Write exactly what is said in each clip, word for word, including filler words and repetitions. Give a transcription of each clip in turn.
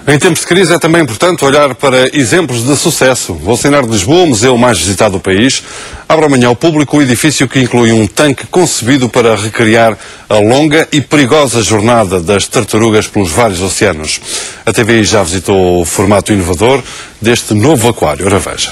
Em tempos de crise é também importante olhar para exemplos de sucesso. O Oceanário de Lisboa, o museu mais visitado do país, abre amanhã ao público o edifício que inclui um tanque concebido para recriar a longa e perigosa jornada das tartarugas pelos vários oceanos. A T V I já visitou o formato inovador deste novo aquário. Ora veja.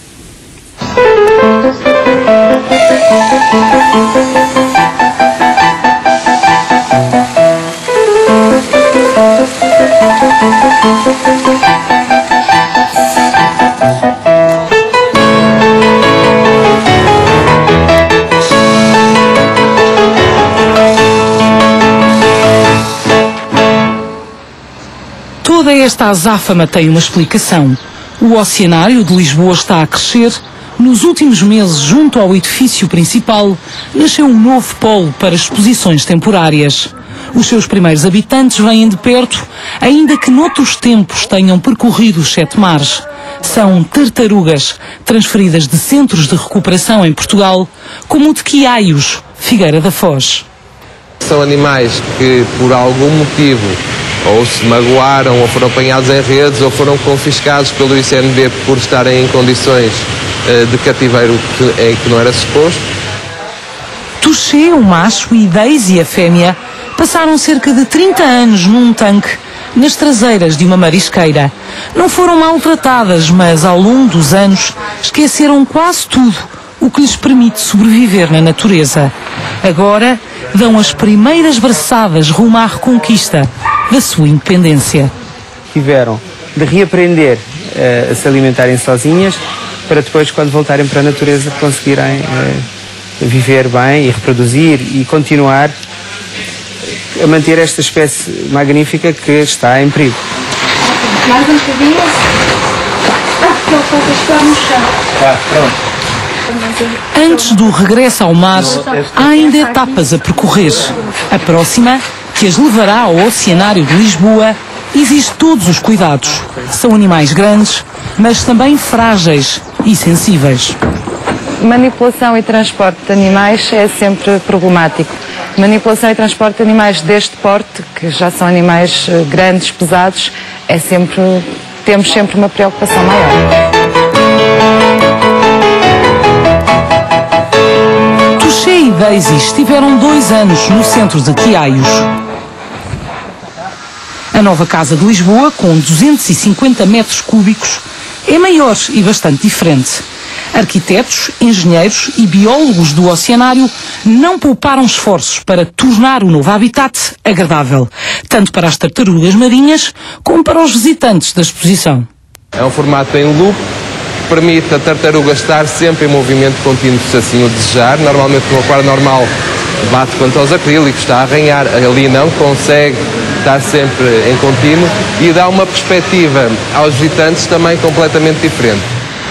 Toda esta azáfama tem uma explicação. O Oceanário de Lisboa está a crescer. Nos últimos meses, junto ao edifício principal, nasceu um novo polo para exposições temporárias. Os seus primeiros habitantes vêm de perto, ainda que noutros tempos tenham percorrido os sete mares. São tartarugas, transferidas de centros de recuperação em Portugal, como o de Quiaios, Figueira da Foz. São animais que, por algum motivo, ou se magoaram, ou foram apanhados em redes, ou foram confiscados pelo I C N B por estarem em condições uh, de cativeiro que, em que não era suposto. Touché, o macho, e Daisy, a fêmea, passaram cerca de trinta anos num tanque, nas traseiras de uma marisqueira. Não foram maltratadas, mas ao longo dos anos esqueceram quase tudo o que lhes permite sobreviver na natureza. Agora dão as primeiras braçadas rumo à reconquista da sua independência. Tiveram de reaprender uh, a se alimentarem sozinhas para depois, quando voltarem para a natureza, conseguirem uh, viver bem e reproduzir e continuar a manter esta espécie magnífica que está em perigo. Mais um bocadinho. Ah, que ele pode estar no chão. Ah, pronto. Antes do regresso ao mar, há ainda etapas a percorrer. A próxima, que as levará ao Oceanário de Lisboa, exige todos os cuidados. São animais grandes, mas também frágeis e sensíveis. Manipulação e transporte de animais é sempre problemático. Manipulação e transporte de animais deste porte, que já são animais grandes, pesados, é sempre, temos sempre uma preocupação maior. Touché e Daisy estiveram dois anos no centro de Quiaios. A nova Casa de Lisboa, com duzentos e cinquenta metros cúbicos, é maior e bastante diferente. Arquitetos, engenheiros e biólogos do Oceanário não pouparam esforços para tornar o novo habitat agradável, tanto para as tartarugas marinhas como para os visitantes da exposição. É um formato em loop que permite a tartaruga estar sempre em movimento contínuo, se assim o desejar. Normalmente no aquário normal bate contra os acrílicos, está a arranhar, ali não, consegue estar sempre em contínuo e dá uma perspectiva aos visitantes também completamente diferente.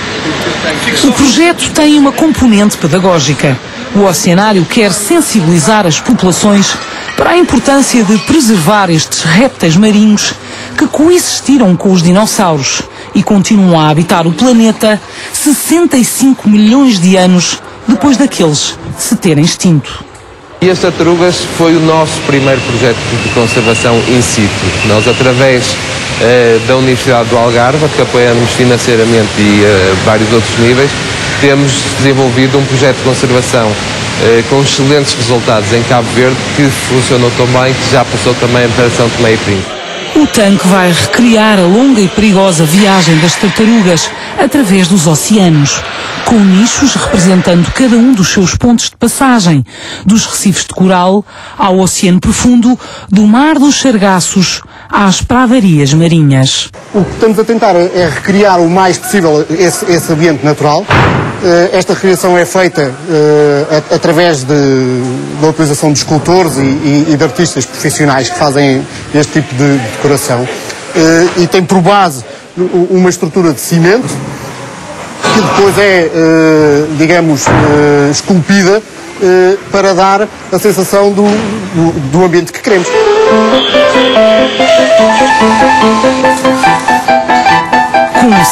O projeto tem uma componente pedagógica. O Oceanário quer sensibilizar as populações para a importância de preservar estes répteis marinhos que coexistiram com os dinossauros e continuam a habitar o planeta sessenta e cinco milhões de anos depois daqueles se terem extinto. E as tartarugas foi o nosso primeiro projeto de conservação in situ. Nós, através eh, da Universidade do Algarve, que apoiamos financeiramente e eh, vários outros níveis, temos desenvolvido um projeto de conservação eh, com excelentes resultados em Cabo Verde, que funcionou tão bem que já passou também para São Tomé e Príncipe. O tanque vai recriar a longa e perigosa viagem das tartarugas através dos oceanos, com nichos representando cada um dos seus pontos de passagem, dos recifes de coral ao oceano profundo, do mar dos sargaços às pradarias marinhas. O que estamos a tentar é recriar o mais possível esse, esse ambiente natural. Esta recriação é feita uh, através de, da utilização de escultores e, e, e de artistas profissionais que fazem este tipo de, de decoração. Uh, e tem por base uma estrutura de cimento que depois é, uh, digamos, uh, esculpida uh, para dar a sensação do, do, do ambiente que queremos. Com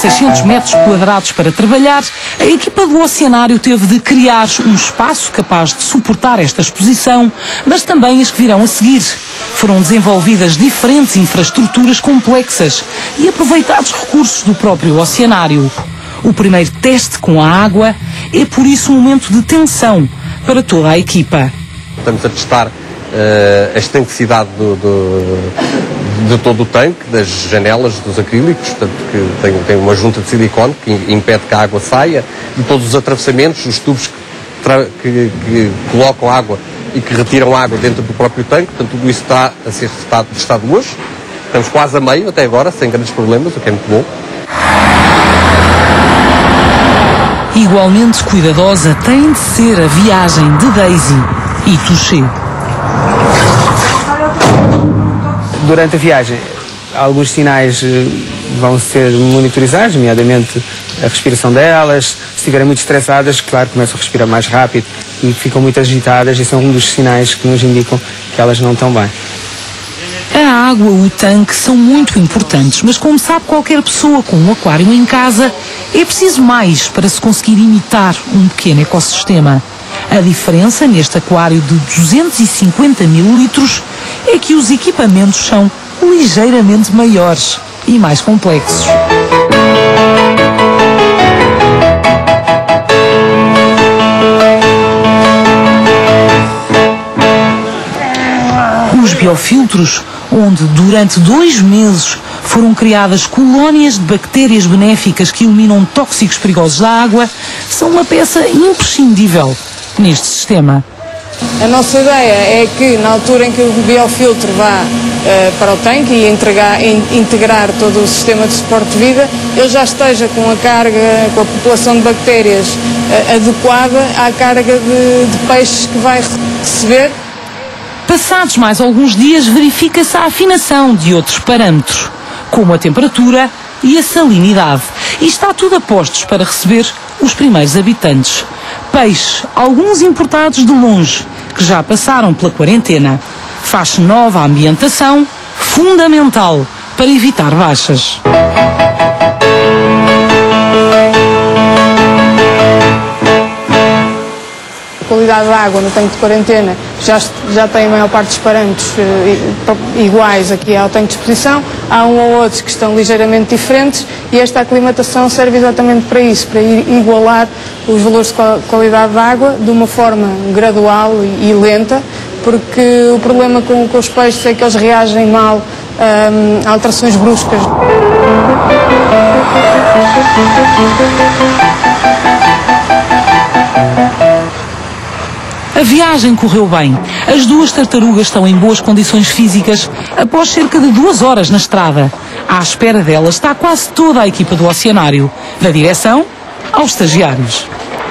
seiscentos metros quadrados para trabalhar, a equipa do Oceanário teve de criar um espaço capaz de suportar esta exposição, mas também as que virão a seguir. Foram desenvolvidas diferentes infraestruturas complexas e aproveitados recursos do próprio Oceanário. O primeiro teste com a água é, por isso, um momento de tensão para toda a equipa. Estamos a testar uh, a estanquicidade do, do, de todo o tanque, das janelas, dos acrílicos, portanto, que tem, tem uma junta de silicone que impede que a água saia, de todos os atravessamentos, os tubos que, que, que colocam água e que retiram água dentro do próprio tanque, portanto, tudo isso está a ser testado, testado hoje. Estamos quase a meio até agora, sem grandes problemas, o que é muito bom. Igualmente cuidadosa tem de ser a viagem de Daisy e Touché. Durante a viagem, alguns sinais vão ser monitorizados, nomeadamente a respiração delas. Se estiverem muito estressadas, claro, começam a respirar mais rápido e ficam muito agitadas, e são um dos sinais que nos indicam que elas não estão bem. A água, o tanque são muito importantes, mas como sabe qualquer pessoa com um aquário em casa, é preciso mais para se conseguir imitar um pequeno ecossistema. A diferença neste aquário de duzentos e cinquenta mil litros é que os equipamentos são ligeiramente maiores e mais complexos. Os biofiltros, onde durante dois meses foram criadas colónias de bactérias benéficas que eliminam tóxicos perigosos da água, são uma peça imprescindível neste sistema. A nossa ideia é que, na altura em que o biofiltro vá uh, para o tanque e entregar, in, integrar todo o sistema de suporte de vida, ele já esteja com a carga, com a população de bactérias uh, adequada à carga de, de peixes que vai receber. Passados mais alguns dias, verifica-se a afinação de outros parâmetros, como a temperatura e a salinidade. E está tudo a postos para receber os primeiros habitantes. Peixes, alguns importados de longe, que já passaram pela quarentena. Faz nova ambientação, fundamental para evitar baixas. A qualidade da água no tanque de quarentena já, já tem a maior parte dos parâmetros uh, iguais aqui ao tanque de exposição. Há um ou outros que estão ligeiramente diferentes e esta aclimatação serve exatamente para isso, para igualar os valores de qualidade da água de uma forma gradual e, e lenta, porque o problema com, com os peixes é que eles reagem mal um, a alterações bruscas. A viagem correu bem. As duas tartarugas estão em boas condições físicas após cerca de duas horas na estrada. À espera delas está quase toda a equipa do Oceanário, da direção aos estagiários.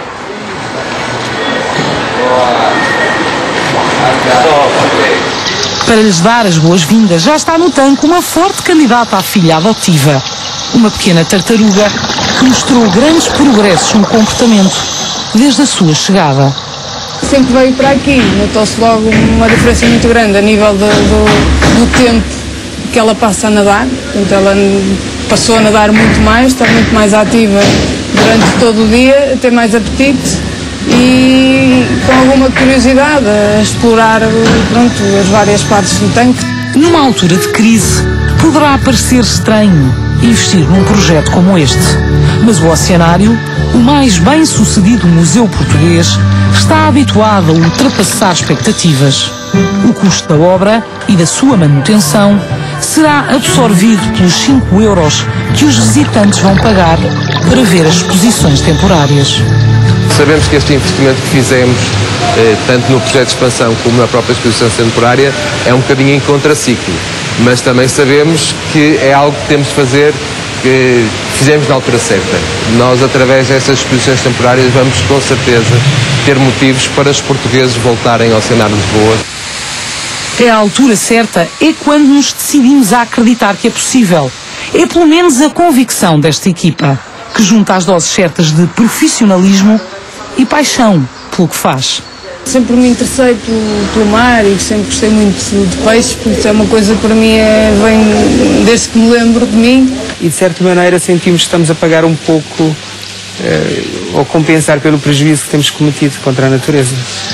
Para lhes dar as boas-vindas, já está no tanque uma forte candidata à filha adotiva. Uma pequena tartaruga que mostrou grandes progressos no comportamento desde a sua chegada. Sempre veio para aqui, notou-se logo uma diferença muito grande a nível do, do, do tempo que ela passa a nadar. Portanto, ela passou a nadar muito mais, está muito mais ativa durante todo o dia, tem mais apetite e com alguma curiosidade a explorar pronto, as várias partes do tanque. Numa altura de crise, poderá parecer estranho investir num projeto como este, mas o Oceanário, o mais bem-sucedido museu português, está habituado a ultrapassar expectativas. O custo da obra e da sua manutenção será absorvido pelos cinco euros que os visitantes vão pagar para ver as exposições temporárias. Sabemos que este investimento que fizemos, eh, tanto no projeto de expansão como na própria exposição temporária, é um bocadinho em contraciclo, mas também sabemos que é algo que temos de fazer, que fizemos na altura certa. Nós, através dessas exposições temporárias, vamos com certeza ter motivos para os portugueses voltarem ao Oceanário de Lisboa. É a altura certa, é quando nos decidimos a acreditar que é possível. É pelo menos a convicção desta equipa, que junta as doses certas de profissionalismo e paixão pelo que faz. Sempre me interessei pelo, pelo mar e sempre gostei muito de peixe, por isso é uma coisa que para mim é, vem desde que me lembro de mim. E de certa maneira sentimos que estamos a pagar um pouco, eh, ou compensar pelo prejuízo que temos cometido contra a natureza.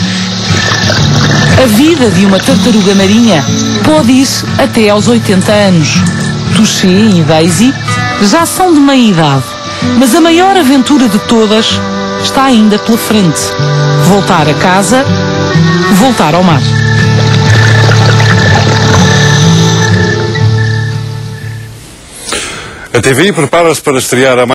A vida de uma tartaruga marinha pode ir até aos oitenta anos. Touché e Daisy já são de meia idade, mas a maior aventura de todas está ainda pela frente. Voltar a casa, voltar ao mar. A T V I prepara-se para estrear a